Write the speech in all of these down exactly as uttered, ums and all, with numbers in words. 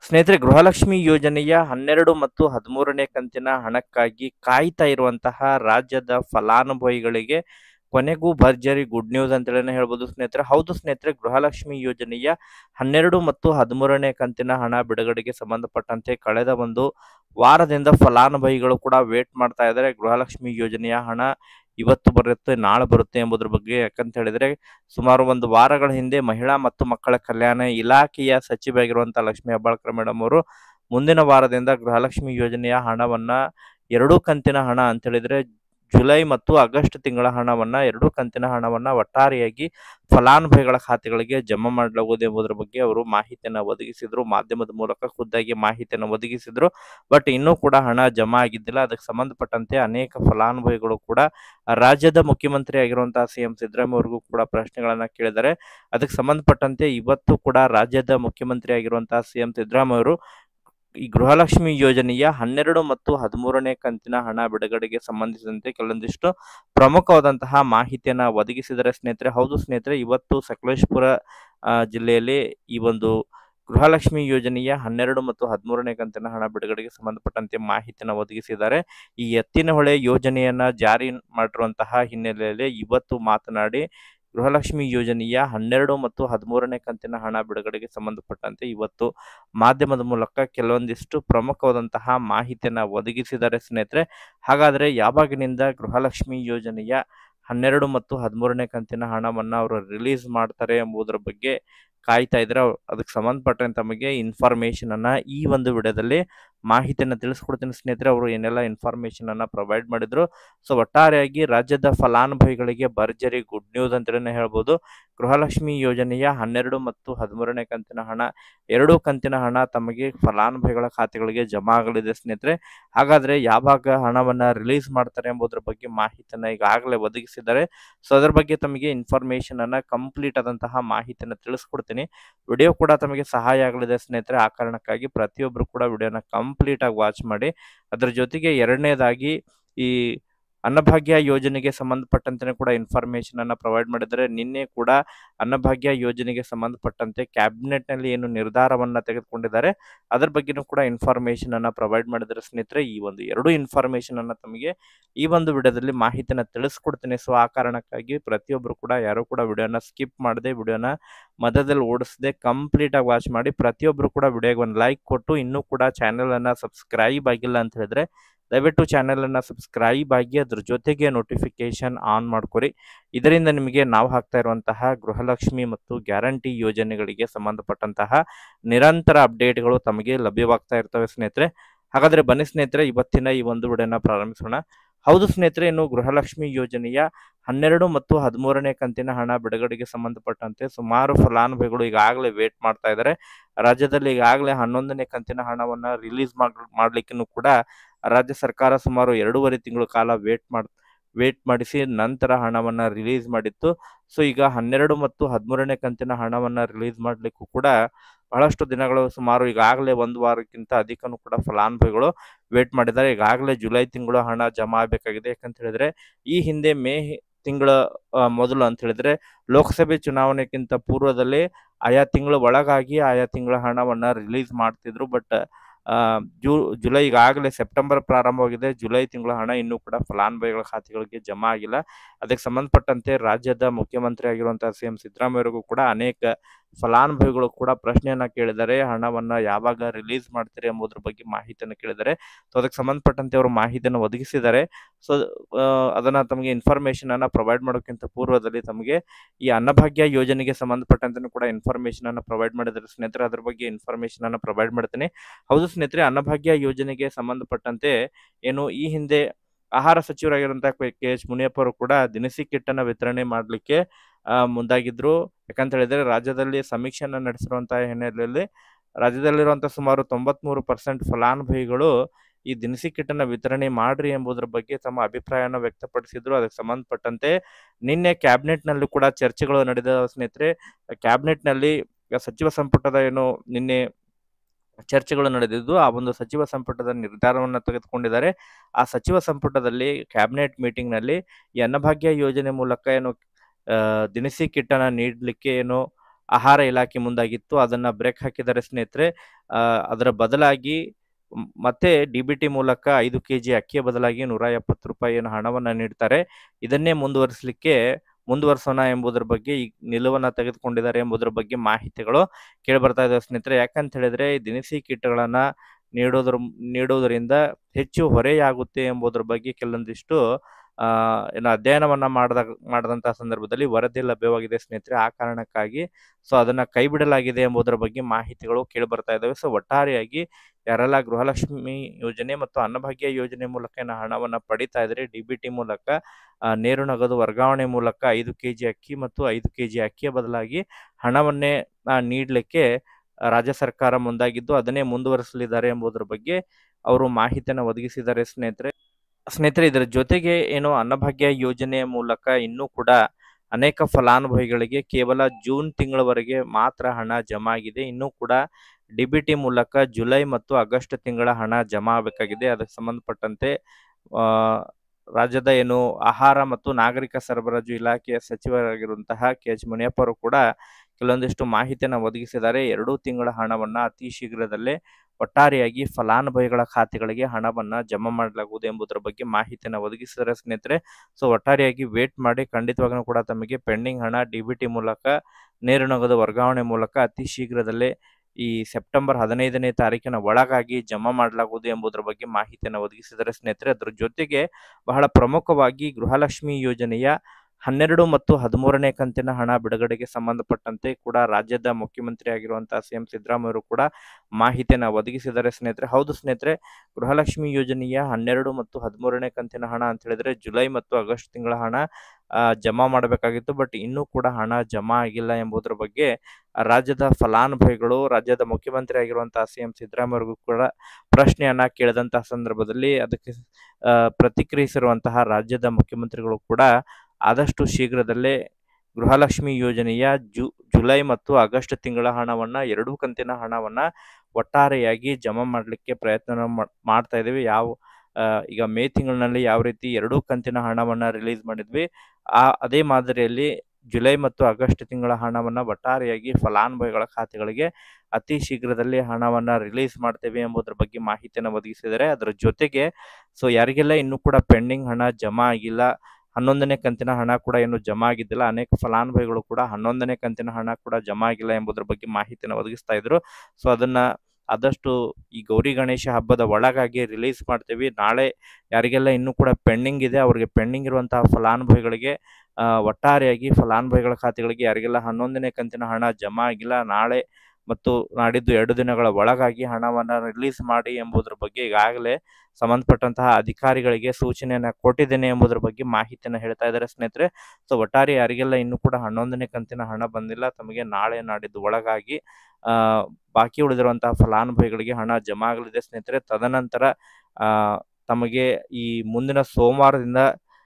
ಸ್ನೇಹಿತರೆ, ಗೃಹಲಕ್ಷ್ಮಿ ಯೋಜನೆಯ ಹನ್ನೆರಡು ಮತ್ತು ಹದಿಮೂರನೇ ಕಂತಿನ ಹಣಕ್ಕಾಗಿ ಕಾಯ್ತಾ ಇರುವಂತಹ ರಾಜ್ಯದ ಫಲಾನುಭವಿಗಳಿಗೆ ಕೊನೆಗೂ ಭರ್ಜರಿ ಗುಡ್ ನ್ಯೂಸ್ ಅಂತೇಳಿನೇ ಹೇಳ್ಬೋದು ಸ್ನೇಹಿತರೆ. ಹೌದು ಸ್ನೇಹಿತರೆ, ಗೃಹಲಕ್ಷ್ಮಿ ಯೋಜನೆಯ ಹನ್ನೆರಡು ಮತ್ತು ಹದಿಮೂರನೇ ಕಂತಿನ ಹಣ ಬಿಡುಗಡೆಗೆ ಸಂಬಂಧಪಟ್ಟಂತೆ ಕಳೆದ ಒಂದು ವಾರದಿಂದ ಫಲಾನುಭವಿಗಳು ಕೂಡ ವೇಟ್ ಮಾಡ್ತಾ ಇದ್ದಾರೆ. ಗೃಹಲಕ್ಷ್ಮಿ ಯೋಜನೆಯ ಹಣ ಇವತ್ತು ಬರುತ್ತೆ, ನಾಳೆ ಬರುತ್ತೆ ಎಂಬುದ್ರ ಬಗ್ಗೆ. ಯಾಕಂತ ಹೇಳಿದ್ರೆ ಸುಮಾರು ಒಂದು ವಾರಗಳ ಹಿಂದೆ ಮಹಿಳಾ ಮತ್ತು ಮಕ್ಕಳ ಕಲ್ಯಾಣ ಇಲಾಖೆಯ ಸಚಿವೆಯಾಗಿರುವಂತಹ ಲಕ್ಷ್ಮೀ ಹೆಬ್ಬಾಳ್ಕರ್ ಮೇಡಮ್ ಅವರು ಮುಂದಿನ ವಾರದಿಂದ ಗೃಹಲಕ್ಷ್ಮಿ ಯೋಜನೆಯ ಹಣವನ್ನ ಎರಡೂ ಕಂತಿನ ಹಣ ಅಂತ ಹೇಳಿದ್ರೆ ಜುಲೈ ಮತ್ತು ಆಗಸ್ಟ್ ತಿಂಗಳ ಹಣವನ್ನ ಎರಡೂ ಕಂತಿನ ಹಣವನ್ನ ಒಟ್ಟಾರೆಯಾಗಿ ಫಲಾನುಭವಿಗಳ ಖಾತೆಗಳಿಗೆ ಜಮಾ ಮಾಡಲಾಗುವುದು ಎಂಬುದರ ಬಗ್ಗೆ ಅವರು ಮಾಹಿತಿಯನ್ನು ಒದಗಿಸಿದ್ರು. ಮಾಧ್ಯಮದ ಮೂಲಕ ಖುದ್ದಾಗಿ ಮಾಹಿತಿಯನ್ನು ಒದಗಿಸಿದ್ರು. ಬಟ್ ಇನ್ನೂ ಕೂಡ ಹಣ ಜಮಾ ಆಗಿದ್ದಿಲ್ಲ. ಅದಕ್ಕೆ ಸಂಬಂಧಪಟ್ಟಂತೆ ಅನೇಕ ಫಲಾನುಭವಿಗಳು ಕೂಡ ರಾಜ್ಯದ ಮುಖ್ಯಮಂತ್ರಿ ಆಗಿರುವಂತಹ ಸಿ ಎಂ ಸಿದ್ದರಾಮಯ್ಯ ಅವರಿಗೂ ಕೂಡ ಪ್ರಶ್ನೆಗಳನ್ನ ಕೇಳಿದ್ದಾರೆ. ಅದಕ್ಕೆ ಸಂಬಂಧಪಟ್ಟಂತೆ ಇವತ್ತು ಕೂಡ ರಾಜ್ಯದ ಮುಖ್ಯಮಂತ್ರಿ ಆಗಿರುವಂತಹ ಸಿ ಎಂ ಸಿದ್ದರಾಮಯ್ಯ ಅವರು ಈ ಗೃಹಲಕ್ಷ್ಮಿ ಯೋಜನೆಯ ಹನ್ನೆರಡು ಮತ್ತು ಹದಿಮೂರನೇ ಕಂತಿನ ಹಣ ಬಿಡುಗಡೆಗೆ ಸಂಬಂಧಿಸಿದಂತೆ ಕೆಲವೊಂದಿಷ್ಟು ಪ್ರಮುಖವಾದಂತಹ ಮಾಹಿತಿಯನ್ನ ಒದಗಿಸಿದರೆ ಸ್ನೇಹಿತರೆ. ಹೌದು ಸ್ನೇಹಿತರೆ, ಇವತ್ತು ಸಕಲೇಶಪುರ ಆ, ಜಿಲ್ಲೆಯಲ್ಲಿ ಈ ಒಂದು ಗೃಹಲಕ್ಷ್ಮಿ ಯೋಜನೆಯ ಹನ್ನೆರಡು ಮತ್ತು ಹದಿಮೂರನೇ ಕಂತಿನ ಹಣ ಬಿಡುಗಡೆಗೆ ಸಂಬಂಧಪಟ್ಟಂತೆ ಮಾಹಿತಿಯನ್ನು ಒದಗಿಸಿದ್ದಾರೆ. ಈ ಎತ್ತಿನಹೊಳೆ ಯೋಜನೆಯನ್ನ ಜಾರಿ ಮಾಡಿರುವಂತಹ ಹಿನ್ನೆಲೆಯಲ್ಲಿ ಇವತ್ತು ಮಾತನಾಡಿ ಗೃಹಲಕ್ಷ್ಮಿ ಯೋಜನೆಯ ಹನ್ನೆರಡು ಮತ್ತು ಹದಿಮೂರನೇ ಕಂತಿನ ಹಣ ಬಿಡುಗಡೆಗೆ ಸಂಬಂಧಪಟ್ಟಂತೆ ಇವತ್ತು ಮಾಧ್ಯಮದ ಮೂಲಕ ಕೆಲವೊಂದಿಷ್ಟು ಪ್ರಮುಖವಾದಂತಹ ಮಾಹಿತಿಯನ್ನು ಒದಗಿಸಿದ್ದಾರೆ ಸ್ನೇಹಿತರೆ. ಹಾಗಾದರೆ ಯಾವಾಗಿನಿಂದ ಗೃಹಲಕ್ಷ್ಮಿ ಯೋಜನೆಯ ಹನ್ನೆರಡು ಮತ್ತು ಹದಿಮೂರನೇ ಕಂತಿನ ಹಣವನ್ನ ಅವರು ರಿಲೀಸ್ ಮಾಡ್ತಾರೆ ಎಂಬುದರ ಬಗ್ಗೆ ಕಾಯ್ತಾ ಇದ್ರೆ ಅದಕ್ಕೆ ಸಂಬಂಧಪಟ್ಟಂತೆ ತಮಗೆ ಇನ್ಫಾರ್ಮೇಶನ್ ಅನ್ನ ಈ ಒಂದು ವಿಡಿಯೋದಲ್ಲಿ ಮಾಹಿತಿಯನ್ನು ತಿಳಿಸ್ಕೊಡ್ತೀನಿ ಸ್ನೇಹಿತರೆ. ಅವರು ಏನೆಲ್ಲ ಇನ್ಫಾರ್ಮೇಶನ್ ಅನ್ನ ಪ್ರೊವೈಡ್ ಮಾಡಿದ್ರು. ಸೊ ಒಟ್ಟಾರೆಯಾಗಿ ರಾಜ್ಯದ ಫಲಾನುಭವಿಗಳಿಗೆ ಭರ್ಜರಿ ಗುಡ್ ನ್ಯೂಸ್ ಅಂತಲೇ ಹೇಳ್ಬೋದು. ಗೃಹಲಕ್ಷ್ಮಿ ಯೋಜನೆಯ ಹನ್ನೆರಡು ಮತ್ತು ಹದಿಮೂರನೇ ಕಂತಿನ ಹಣ ಎರಡೂ ಕಂತಿನ ಹಣ ತಮಗೆ ಫಲಾನುಭವಿಗಳ ಖಾತೆಗಳಿಗೆ ಜಮಾ ಆಗಲಿದೆ ಸ್ನೇಹಿತರೆ. ಹಾಗಾದ್ರೆ ಯಾವಾಗ ಹಣವನ್ನ ರಿಲೀಸ್ ಮಾಡ್ತಾರೆ ಎಂಬುದರ ಬಗ್ಗೆ ಮಾಹಿತಿಯನ್ನ ಈಗಾಗಲೇ ಒದಗಿಸಿದ್ದಾರೆ. ಸೊ ಅದರ ಬಗ್ಗೆ ತಮಗೆ ಇನ್ಫಾರ್ಮೇಶನ್ ಅನ್ನ ಕಂಪ್ಲೀಟ್ ಆದಂತಹ ಮಾಹಿತಿಯನ್ನು ತಿಳಿಸ್ಕೊಡ್ತೀನಿ. ವಿಡಿಯೋ ಕೂಡ ತಮಗೆ ಸಹಾಯ ಆಗಲಿದೆ ಸ್ನೇಹಿತರೆ. ಆ ಕಾರಣಕ್ಕಾಗಿ ಪ್ರತಿಯೊಬ್ಬರು ಕೂಡ ವಿಡಿಯೋನ ಕಂಪ್ಲೀಟ್ ಆಗಿ ವಾಚ್ ಮಾಡಿ. ಅದರ ಜೊತೆಗೆ ಎರಡನೇದಾಗಿ ಈ ಅನ್ನಭಾಗ್ಯ ಯೋಜನೆಗೆ ಸಂಬಂಧಪಟ್ಟಂತೆ ಕೂಡ ಇನ್ಫಾರ್ಮೇಶನ್ ಅನ್ನ ಪ್ರೊವೈಡ್ ಮಾಡಿದ್ದಾರೆ. ನಿನ್ನೆ ಕೂಡ ಅನ್ನಭಾಗ್ಯ ಯೋಜನೆಗೆ ಸಂಬಂಧಪಟ್ಟಂತೆ ಕ್ಯಾಬಿನೆಟ್ ನಲ್ಲಿ ಏನು ನಿರ್ಧಾರವನ್ನ ತೆಗೆದುಕೊಂಡಿದ್ದಾರೆ ಅದರ ಬಗ್ಗೆನೂ ಕೂಡ ಇನ್ಫಾರ್ಮೇಶನ್ ಅನ್ನ ಪ್ರೊವೈಡ್ ಮಾಡಿದ್ದಾರೆ ಸ್ನೇಹಿತರೆ. ಈ ಒಂದು ಎರಡು ಇನ್ಫಾರ್ಮೇಶನ್ ಅನ್ನ ತಮಗೆ ಈ ಒಂದು ವಿಡಿಯೋದಲ್ಲಿ ಮಾಹಿತಿನ ತಿಳಿಸ್ಕೊಡ್ತೀನಿ. ಸೊ ಆ ಕಾರಣಕ್ಕಾಗಿ ಪ್ರತಿಯೊಬ್ಬರು ಕೂಡ ಯಾರು ಕೂಡ ವಿಡಿಯೋನ ಸ್ಕಿಪ್ ಮಾಡದೆ ವಿಡಿಯೋನ ಮಧ್ಯದಲ್ಲಿ ಓಡಿಸದೆ ಕಂಪ್ಲೀಟ್ ಆಗಿ ವಾಚ್ ಮಾಡಿ. ಪ್ರತಿಯೊಬ್ಬರು ಕೂಡ ವಿಡಿಯೋಗೆ ಒಂದು ಲೈಕ್ ಕೊಟ್ಟು ಇನ್ನೂ ಕೂಡ ಚಾನೆಲ್ ಅನ್ನ ಸಬ್ಸ್ಕ್ರೈಬ್ ಆಗಿಲ್ಲ ಅಂತ ಹೇಳಿದ್ರೆ ದಯವಿಟ್ಟು ಚಾನೆಲ್ ಅನ್ನ ಸಬ್ಸ್ಕ್ರೈಬ್ ಆಗಿ ಅದ್ರ ಜೊತೆಗೆ ನೋಟಿಫಿಕೇಶನ್ ಆನ್ ಮಾಡ್ಕೊರಿ. ಇದರಿಂದ ನಿಮಗೆ ನಾವು ಹಾಕ್ತಾ ಇರುವಂತಹ ಗೃಹಲಕ್ಷ್ಮಿ ಮತ್ತು ಗ್ಯಾರಂಟಿ ಯೋಜನೆಗಳಿಗೆ ಸಂಬಂಧಪಟ್ಟಂತಹ ನಿರಂತರ ಅಪ್ಡೇಟ್ಗಳು ತಮಗೆ ಲಭ್ಯವಾಗ್ತಾ ಇರ್ತವೆ ಸ್ನೇಹಿತರೆ. ಹಾಗಾದ್ರೆ ಬನ್ನಿ ಸ್ನೇಹಿತರೆ, ಇವತ್ತಿನ ಈ ಒಂದು ವಿಡಿಯೋನ ಪ್ರಾರಂಭಿಸೋಣ. ಹೌದು ಸ್ನೇಹಿತರೆ, ಇನ್ನು ಗೃಹಲಕ್ಷ್ಮಿ ಯೋಜನೆಯ ಹನ್ನೆರಡು ಮತ್ತು ಹದಿಮೂರನೇ ಕಂತಿನ ಹಣ ಬಿಡುಗಡೆಗೆ ಸಂಬಂಧಪಟ್ಟಂತೆ ಸುಮಾರು ಫಲಾನುಭವಿಗಳು ಈಗಾಗಲೇ ವೇಟ್ ಮಾಡ್ತಾ ಇದ್ದಾರೆ. ರಾಜ್ಯದಲ್ಲಿ ಈಗಾಗಲೇ ಹನ್ನೊಂದನೇ ಕಂತಿನ ಹಣವನ್ನ ರಿಲೀಸ್ ಮಾಡ್ಲಿಕ್ಕೂ ಕೂಡ ರಾಜ್ಯ ಸರ್ಕಾರ ಸುಮಾರು ಎರಡೂವರೆ ತಿಂಗಳ ಕಾಲ ವೇಟ್ ಮಾಡ್ ವೇಟ್ ಮಾಡಿಸಿ ನಂತರ ಹಣವನ್ನ ರಿಲೀಸ್ ಮಾಡಿತ್ತು. ಸೊ ಈಗ ಹನ್ನೆರಡು ಮತ್ತು ಹದಿಮೂರನೇ ಕಂತಿನ ಹಣವನ್ನ ರಿಲೀಸ್ ಮಾಡ್ಲಿಕ್ಕೂ ಕೂಡ ಬಹಳಷ್ಟು ದಿನಗಳು ಸುಮಾರು ಈಗಾಗಲೇ ಒಂದು ವಾರಕ್ಕಿಂತ ಅಧಿಕನೂ ಕೂಡ ಫಲಾನುಭವಿಗಳು ವೇಟ್ ಮಾಡಿದ್ದಾರೆ. ಈಗಾಗಲೇ ಜುಲೈ ತಿಂಗಳು ಹಣ ಜಮಾ ಆಗಬೇಕಾಗಿದೆ. ಯಾಕಂತ ಹೇಳಿದ್ರೆ ಈ ಹಿಂದೆ ಮೇ ತಿಂಗಳ ಮೊದಲು ಅಂತ ಹೇಳಿದ್ರೆ ಲೋಕಸಭೆ ಚುನಾವಣೆಗಿಂತ ಪೂರ್ವದಲ್ಲಿ ಆಯಾ ತಿಂಗಳ ಒಳಗಾಗಿ ಆಯಾ ತಿಂಗಳ ಹಣವನ್ನ ರಿಲೀಸ್ ಮಾಡ್ತಿದ್ರು. ಬಟ್ ಜೂ ಜುಲೈ ಈಗಾಗಲೇ ಸೆಪ್ಟೆಂಬರ್ ಪ್ರಾರಂಭವಾಗಿದೆ. ಜುಲೈ ತಿಂಗಳ ಹಣ ಇನ್ನೂ ಕೂಡ ಫಲಾನುಭವಿಗಳ ಖಾತೆಗಳಿಗೆ ಜಮಾ ಆಗಿಲ್ಲ. ಅದಕ್ಕೆ ಸಂಬಂಧಪಟ್ಟಂತೆ ರಾಜ್ಯದ ಮುಖ್ಯಮಂತ್ರಿ ಆಗಿರುವಂತಹ ಸಿ ಎಂ ಸಿದ್ದರಾಮಯ್ಯರಿಗೂ ಕೂಡ ಅನೇಕ ಫಲಾನುಭವಿಗಳು ಕೂಡ ಪ್ರಶ್ನೆಯನ್ನ ಕೇಳಿದ್ದಾರೆ. ಹಣವನ್ನ ಯಾವಾಗ ರಿಲೀಸ್ ಮಾಡ್ತೀರಿ ಎಂಬುದ್ರ ಬಗ್ಗೆ ಮಾಹಿತಿಯನ್ನು ಕೇಳಿದ್ದಾರೆ. ಸೊ ಅದಕ್ಕೆ ಸಂಬಂಧಪಟ್ಟಂತೆ ಅವರು ಮಾಹಿತಿಯನ್ನು ಒದಗಿಸಿದ್ದಾರೆ. ಸೊ ಅದನ್ನ ತಮಗೆ ಇನ್ಫಾರ್ಮೇಶನ್ ಅನ್ನ ಪ್ರೊವೈಡ್ ಮಾಡೋಕ್ಕಿಂತ ಪೂರ್ವದಲ್ಲಿ ತಮಗೆ ಈ ಅನ್ನಭಾಗ್ಯ ಯೋಜನೆಗೆ ಸಂಬಂಧಪಟ್ಟಂತೆ ಕೂಡ ಇನ್ಫಾರ್ಮೇಶನ್ ಅನ್ನ ಪ್ರೊವೈಡ್ ಮಾಡಿದ್ದಾರೆ ಸ್ನೇಹಿತರೆ. ಅದ್ರ ಬಗ್ಗೆ ಇನ್ಫಾರ್ಮೇಶನ್ ಅನ್ನ ಪ್ರೊವೈಡ್ ಮಾಡ್ತೀನಿ. ಹೌದು ಸ್ನೇಹಿತರೆ, ಅನ್ನಭಾಗ್ಯ ಯೋಜನೆಗೆ ಸಂಬಂಧಪಟ್ಟಂತೆ ಏನು ಈ ಹಿಂದೆ ಆಹಾರ ಸಚಿವರಾಗಿರುವಂತಹ ಕೆ ಎಚ್ ಮುನಿಯಪ್ಪ ಅವರು ಕೂಡ ದಿನಸಿ ಕಿಟ್ಟನ್ನು ವಿತರಣೆ ಮಾಡಲಿಕ್ಕೆ ಮುಂದಾಗಿದ್ರು. ಯಾಕಂತ ಹೇಳಿದ್ರೆ ರಾಜ್ಯದಲ್ಲಿ ಸಮೀಕ್ಷೆಯನ್ನು ನಡೆಸಿರುವಂತಹ ಹಿನ್ನೆಲೆಯಲ್ಲಿ ರಾಜ್ಯದಲ್ಲಿರುವಂತಹ ಸುಮಾರು ತೊಂಬತ್ಮೂರು ಪರ್ಸೆಂಟ್ ಫಲಾನುಭವಿಗಳು ಈ ದಿನಸಿ ಕಿಟ್ಟನ್ನು ವಿತರಣೆ ಮಾಡ್ರಿ ಎಂಬುದರ ಬಗ್ಗೆ ತಮ್ಮ ಅಭಿಪ್ರಾಯವನ್ನು ವ್ಯಕ್ತಪಡಿಸಿದ್ರು. ಅದಕ್ಕೆ ಸಂಬಂಧಪಟ್ಟಂತೆ ನಿನ್ನೆ ಕ್ಯಾಬಿನೆಟ್ ನಲ್ಲಿ ಕೂಡ ಚರ್ಚೆಗಳು ನಡೆದ ಸ್ನೇಹಿತರೆ. ಕ್ಯಾಬಿನೆಟ್ ನಲ್ಲಿ ಸಚಿವ ಸಂಪುಟದ ಏನು ನಿನ್ನೆ ಚರ್ಚೆಗಳು ನಡೆದಿದ್ದು ಆ ಒಂದು ಸಚಿವ ಸಂಪುಟದ ನಿರ್ಧಾರವನ್ನು ತೆಗೆದುಕೊಂಡಿದ್ದಾರೆ. ಆ ಸಚಿವ ಸಂಪುಟದಲ್ಲಿ ಕ್ಯಾಬಿನೆಟ್ ಮೀಟಿಂಗ್ ನಲ್ಲಿ ಈ ಅನ್ನಭಾಗ್ಯ ಯೋಜನೆ ಮೂಲಕ ಏನು ದಿನಸಿ ಕಿಟ್ಟನ್ನು ನೀಡಲಿಕ್ಕೆ ಏನು ಆಹಾರ ಇಲಾಖೆ ಮುಂದಾಗಿತ್ತು. ಅದನ್ನ ಬ್ರೇಕ್ ಹಾಕಿದ್ದಾರೆ ಸ್ನೇಹಿತರೆ. ಆ, ಅದರ ಬದಲಾಗಿ ಮ್- ಮತ್ತೆ ಡಿ ಬಿ ಟಿ ಮೂಲಕ ಐದು ಕೆಜಿ ಅಕ್ಕಿಯ ಬದಲಾಗಿ ನೂರ ಎಪ್ಪತ್ತು ರೂಪಾಯಿಯನ್ನು ಹಣವನ್ನ ನೀಡ್ತಾರೆ. ಇದನ್ನೇ ಮುಂದುವರಿಸಲಿಕ್ಕೆ ಮುಂದುವರ್ಸೋಣ ಎಂಬುದರ ಬಗ್ಗೆ ಈ ನಿಲುವನ್ನ ತೆಗೆದುಕೊಂಡಿದ್ದಾರೆ ಎಂಬುದರ ಬಗ್ಗೆ ಮಾಹಿತಿಗಳು ಕೇಳಿ ಬರ್ತಾ ಇದಾವೆ ಸ್ನೇಹಿತರೆ. ಯಾಕಂತ ಹೇಳಿದ್ರೆ ಈ ದಿನಸಿ ಕಿಟ್ಗಳನ್ನ ನೀಡೋದ್ರ ನೀಡುವುದರಿಂದ ಹೆಚ್ಚು ಹೊರೆಯಾಗುತ್ತೆ ಎಂಬುದರ ಬಗ್ಗೆ ಕೆಲವೊಂದಿಷ್ಟು ಆ ಏನು ಅಧ್ಯಯನವನ್ನ ಮಾಡಿದಾಗ ಮಾಡಿದಂತಹ ಸಂದರ್ಭದಲ್ಲಿ ವರದಿ ಲಭ್ಯವಾಗಿದೆ ಸ್ನೇಹಿತರೆ. ಆ ಕಾರಣಕ್ಕಾಗಿ ಸೊ ಅದನ್ನ ಕೈ ಬಿಡಲಾಗಿದೆ ಎಂಬುದರ ಬಗ್ಗೆ ಮಾಹಿತಿಗಳು ಕೇಳಿ ಬರ್ತಾ ಇದ್ದಾವೆ. ಸೊ ಒಟ್ಟಾರೆಯಾಗಿ ಯಾರೆಲ್ಲ ಗೃಹಲಕ್ಷ್ಮಿ ಯೋಜನೆ ಮತ್ತು ಅನ್ನಭಾಗ್ಯ ಯೋಜನೆ ಮೂಲಕ ಏನು ಹಣವನ್ನ ಪಡಿತಾ ಇದ್ರೆ ಡಿ ಬಿ ಟಿ ಮೂಲಕ ಆ, ನೇರ ನಗದು ವರ್ಗಾವಣೆ ಮೂಲಕ ಐದು ಕೆಜಿ ಅಕ್ಕಿ ಮತ್ತು ಐದು ಕೆಜಿ ಅಕ್ಕಿಯ ಬದಲಾಗಿ ಹಣವನ್ನೇ ನೀಡಲಿಕ್ಕೆ ರಾಜ್ಯ ಸರ್ಕಾರ ಮುಂದಾಗಿದ್ದು ಅದನ್ನೇ ಮುಂದುವರಿಸಲಿದ್ದಾರೆ ಎಂಬುದರ ಬಗ್ಗೆ ಅವರು ಮಾಹಿತಿಯನ್ನು ಒದಗಿಸಿದ್ದಾರೆ ಸ್ನೇಹಿತರೆ. ಸ್ನೇಹಿತರೆ ಇದರ ಜೊತೆಗೆ ಏನು ಅನ್ನಭಾಗ್ಯ ಯೋಜನೆಯ ಮೂಲಕ ಇನ್ನೂ ಕೂಡ ಅನೇಕ ಫಲಾನುಭವಿಗಳಿಗೆ ಕೇವಲ ಜೂನ್ ತಿಂಗಳವರೆಗೆ ಮಾತ್ರ ಹಣ ಜಮಾ ಆಗಿದೆ. ಇನ್ನೂ ಕೂಡ ಡಿ ಬಿ ಟಿ ಮೂಲಕ ಜುಲೈ ಮತ್ತು ಆಗಸ್ಟ್ ತಿಂಗಳ ಹಣ ಜಮಾ ಆಗಬೇಕಾಗಿದೆ. ಅದಕ್ಕೆ ಸಂಬಂಧಪಟ್ಟಂತೆ ಆ, ರಾಜ್ಯದ ಏನು ಆಹಾರ ಮತ್ತು ನಾಗರಿಕ ಸರಬರಾಜು ಇಲಾಖೆಯ ಸಚಿವರಾಗಿರುವಂತಹ ಕೆ ಎಚ್ ಮುನಿಯಪ್ಪ ಅವರು ಕೂಡ ಕೆಲವೊಂದಿಷ್ಟು ಮಾಹಿತಿಯನ್ನು ಒದಗಿಸಿದ್ದಾರೆ. ಎರಡೂ ತಿಂಗಳ ಹಣವನ್ನ ಅತಿ ಶೀಘ್ರದಲ್ಲೇ ಒಟ್ಟಾರೆಯಾಗಿ ಫಲಾನುಭವಿಗಳ ಖಾತೆಗಳಿಗೆ ಹಣವನ್ನ ಜಮಾ ಮಾಡಲಾಗುವುದು ಎಂಬುದರ ಬಗ್ಗೆ ಮಾಹಿತಿಯನ್ನು ಒದಗಿಸಿದರೆ ಸ್ನೇಹಿತರೆ. ಸೊ ಒಟ್ಟಾರೆಯಾಗಿ ವೇಟ್ ಮಾಡಿ, ಖಂಡಿತವಾಗ್ಲೂ ಕೂಡ ತಮಗೆ ಪೆಂಡಿಂಗ್ ಹಣ ಡಿ ಬಿ ಟಿ ಮೂಲಕ ನೇರ ನಗದು ವರ್ಗಾವಣೆ ಮೂಲಕ ಅತಿ ಶೀಘ್ರದಲ್ಲೇ ಈ ಸೆಪ್ಟೆಂಬರ್ ಹದಿನೈದನೇ ತಾರೀಕಿನ ಒಳಗಾಗಿ ಜಮಾ ಮಾಡಲಾಗುವುದು ಎಂಬುದರ ಬಗ್ಗೆ ಮಾಹಿತಿಯನ್ನು ಒದಗಿಸಿದರೆ ಸ್ನೇಹಿತರೆ. ಅದರ ಜೊತೆಗೆ ಬಹಳ ಪ್ರಮುಖವಾಗಿ ಗೃಹಲಕ್ಷ್ಮಿ ಯೋಜನೆಯ ಹನ್ನೆರಡು ಮತ್ತು ಹದಿಮೂರನೇ ಕಂತಿನ ಹಣ ಬಿಡುಗಡೆಗೆ ಸಂಬಂಧಪಟ್ಟಂತೆ ಕೂಡ ರಾಜ್ಯದ ಮುಖ್ಯಮಂತ್ರಿ ಆಗಿರುವಂತಹ ಸಿ ಎಂ ಸಿದ್ದರಾಮಯ್ಯ ಅವರು ಕೂಡ ಮಾಹಿತಿಯನ್ನು ಒದಗಿಸಿದ್ದಾರೆ ಸ್ನೇಹಿತರೆ. ಹೌದು ಸ್ನೇಹಿತರೆ, ಗೃಹಲಕ್ಷ್ಮಿ ಯೋಜನೆಯ ಹನ್ನೆರಡು ಮತ್ತು ಹದಿಮೂರನೇ ಕಂತಿನ ಹಣ ಅಂತ ಹೇಳಿದ್ರೆ ಜುಲೈ ಮತ್ತು ಆಗಸ್ಟ್ ತಿಂಗಳ ಹಣ ಆ, ಜಮಾ ಮಾಡಬೇಕಾಗಿತ್ತು. ಬಟ್ ಇನ್ನೂ ಕೂಡ ಹಣ ಜಮಾ ಆಗಿಲ್ಲ ಎಂಬುದರ ಬಗ್ಗೆ ರಾಜ್ಯದ ಫಲಾನುಭವಿಗಳು ರಾಜ್ಯದ ಮುಖ್ಯಮಂತ್ರಿ ಆಗಿರುವಂತಹ ಸಿ ಎಂ ಸಿದ್ದರಾಮಯ್ಯರಿಗೂ ಕೂಡ ಪ್ರಶ್ನೆಯನ್ನ ಕೇಳಿದಂತಹ ಸಂದರ್ಭದಲ್ಲಿ ಅದಕ್ಕೆ ಆ, ಪ್ರತಿಕ್ರಿಯಿಸಿರುವಂತಹ ರಾಜ್ಯದ ಮುಖ್ಯಮಂತ್ರಿಗಳು ಕೂಡ ಆದಷ್ಟು ಶೀಘ್ರದಲ್ಲೇ ಗೃಹಲಕ್ಷ್ಮಿ ಯೋಜನೆಯ ಜು ಜುಲೈ ಮತ್ತು ಆಗಸ್ಟ್ ತಿಂಗಳ ಹಣವನ್ನ ಎರಡೂ ಕಂತಿನ ಹಣವನ್ನ ಒಟ್ಟಾರೆಯಾಗಿ ಜಮಾ ಮಾಡಲಿಕ್ಕೆ ಪ್ರಯತ್ನ ಮಾಡ್ತಾ ಇದ್ದೀವಿ. ಯಾವ ಆ, ಈಗ ಮೇ ತಿಂಗಳಿನಲ್ಲಿ ಯಾವ ರೀತಿ ಎರಡೂ ಕಂತಿನ ಹಣವನ್ನ ರಿಲೀಸ್ ಮಾಡಿದ್ವಿ, ಆ ಅದೇ ಮಾದರಿಯಲ್ಲಿ ಜುಲೈ ಮತ್ತು ಆಗಸ್ಟ್ ತಿಂಗಳ ಹಣವನ್ನ ಒಟ್ಟಾರೆಯಾಗಿ ಫಲಾನುಭವಿಗಳ ಖಾತೆಗಳಿಗೆ ಅತಿ ಶೀಘ್ರದಲ್ಲಿ ಹಣವನ್ನ ರಿಲೀಸ್ ಮಾಡ್ತೇವೆ ಎಂಬುದರ ಬಗ್ಗೆ ಮಾಹಿತಿಯನ್ನು ಒದಗಿಸಿದ್ದಾರೆ. ಅದರ ಜೊತೆಗೆ ಸೊ ಯಾರಿಗೆಲ್ಲ ಇನ್ನೂ ಕೂಡ ಪೆಂಡಿಂಗ್ ಹಣ ಜಮಾ ಆಗಿಲ್ಲ, ಹನ್ನೊಂದನೇ ಕಂತಿನ ಹಣ ಕೂಡ ಏನು ಜಮಾ ಆಗಿದ್ದಿಲ್ಲ, ಅನೇಕ ಫಲಾನುಭವಿಗಳು ಕೂಡ ಹನ್ನೊಂದನೇ ಕಂತಿನ ಹಣ ಕೂಡ ಜಮಾ ಆಗಿಲ್ಲ ಎಂಬುದರ ಬಗ್ಗೆ ಮಾಹಿತಿಯನ್ನು ಒದಗಿಸ್ತಾ ಇದ್ರು. ಸೊ ಅದನ್ನ ಆದಷ್ಟು ಈ ಗೌರಿ ಗಣೇಶ ಹಬ್ಬದ ಒಳಗಾಗಿ ರಿಲೀಸ್ ಮಾಡ್ತೀವಿ. ನಾಳೆ ಯಾರಿಗೆಲ್ಲ ಇನ್ನೂ ಕೂಡ ಪೆಂಡಿಂಗ್ ಇದೆ ಅವರಿಗೆ ಪೆಂಡಿಂಗ್ ಇರುವಂತಹ ಫಲಾನುಭವಿಗಳಿಗೆ ಆ, ಒಟ್ಟಾರೆಯಾಗಿ ಫಲಾನುಭವಿಗಳ ಖಾತೆಗಳಿಗೆ ಯಾರಿಗೆಲ್ಲ ಹನ್ನೊಂದನೇ ಕಂತಿನ ಹಣ ಜಮಾ ಆಗಿಲ್ಲ, ನಾಳೆ ಮತ್ತು ನಾಡಿದ್ದು ಎರಡು ದಿನಗಳ ಒಳಗಾಗಿ ಹಣವನ್ನು ರಿಲೀಸ್ ಮಾಡಿ ಎಂಬುದರ ಬಗ್ಗೆ ಈಗಾಗಲೇ ಸಂಬಂಧಪಟ್ಟಂತಹ ಅಧಿಕಾರಿಗಳಿಗೆ ಸೂಚನೆಯನ್ನು ಕೊಟ್ಟಿದ್ದೇನೆ ಎಂಬುದರ ಬಗ್ಗೆ ಮಾಹಿತಿಯನ್ನು ಹೇಳ್ತಾ ಇದ್ದಾರೆ ಸ್ನೇಹಿತರೆ. ಸೊ ಒಟ್ಟಾರೆ ಯಾರಿಗೆಲ್ಲ ಇನ್ನೂ ಕೂಡ ಹನ್ನೊಂದನೇ ಕಂತಿನ ಹಣ ಬಂದಿಲ್ಲ, ತಮಗೆ ನಾಳೆ ನಾಡಿದ್ದು ಒಳಗಾಗಿ ಆ ಬಾಕಿ ಉಳಿದಿರುವಂತಹ ಫಲಾನುಭವಿಗಳಿಗೆ ಹಣ ಜಮಾ ಆಗಲಿದೆ ಸ್ನೇಹಿತರೆ. ತದನಂತರ ಆ ತಮಗೆ ಈ ಮುಂದಿನ ಸೋಮವಾರದಿಂದ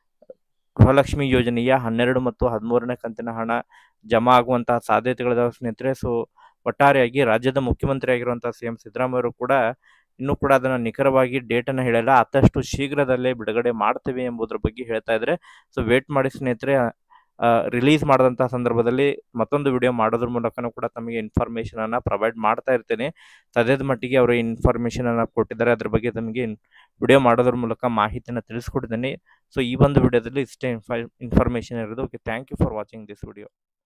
ಗೃಹಲಕ್ಷ್ಮಿ ಯೋಜನೆಯ ಹನ್ನೆರಡು ಮತ್ತು ಹದಿಮೂರನೇ ಕಂತಿನ ಹಣ ಜಮಾ ಆಗುವಂತಹ ಸಾಧ್ಯತೆಗಳಿದಾವೆ ಸ್ನೇಹಿತರೆ. ಸೊ ಒಟ್ಟಾರೆಯಾಗಿ ರಾಜ್ಯದ ಮುಖ್ಯಮಂತ್ರಿ ಆಗಿರುವಂತಹ ಸಿ ಎಂ ಸಿದ್ದರಾಮಯ್ಯ ಅವರು ಕೂಡ ಇನ್ನೂ ಕೂಡ ಅದನ್ನ ನಿಖರವಾಗಿ ಡೇಟ್ ಅನ್ನು ಹೇಳಿಲ್ಲ, ಆದಷ್ಟು ಶೀಘ್ರದಲ್ಲೇ ಬಿಡುಗಡೆ ಮಾಡ್ತೇವೆ ಎಂಬುದರ ಬಗ್ಗೆ ಹೇಳ್ತಾ ಇದ್ದಾರೆ. ಸೊ ವೇಟ್ ಮಾಡಿ ಸ್ನೇಹಿತರೆ. ರಿಲೀಸ್ ಮಾಡಿದಂತಹ ಸಂದರ್ಭದಲ್ಲಿ ಮತ್ತೊಂದು ವಿಡಿಯೋ ಮಾಡೋದ್ರ ಮೂಲಕನೂ ಕೂಡ ತಮಗೆ ಇನ್ಫಾರ್ಮೇಶನ್ ಅನ್ನ ಪ್ರೊವೈಡ್ ಮಾಡ್ತಾ ಇರ್ತೇನೆ. ಸದ್ಯದ ಮಟ್ಟಿಗೆ ಅವರು ಇನ್ಫಾರ್ಮೇಶನ್ ಅನ್ನ ಕೊಟ್ಟಿದ್ದಾರೆ, ಅದ್ರ ಬಗ್ಗೆ ತಮಗೆ ವಿಡಿಯೋ ಮಾಡೋದ್ರ ಮೂಲಕ ಮಾಹಿತಿಯನ್ನು ತಿಳಿಸ್ಕೊಡ್ತೇನೆ. ಸೊ ಈ ಒಂದು ವಿಡಿಯೋದಲ್ಲಿ ಇಷ್ಟೇ ಇನ್ಫಾರ್ಮೇಶನ್ ಇರೋದು. Okay, thank you for watching this video.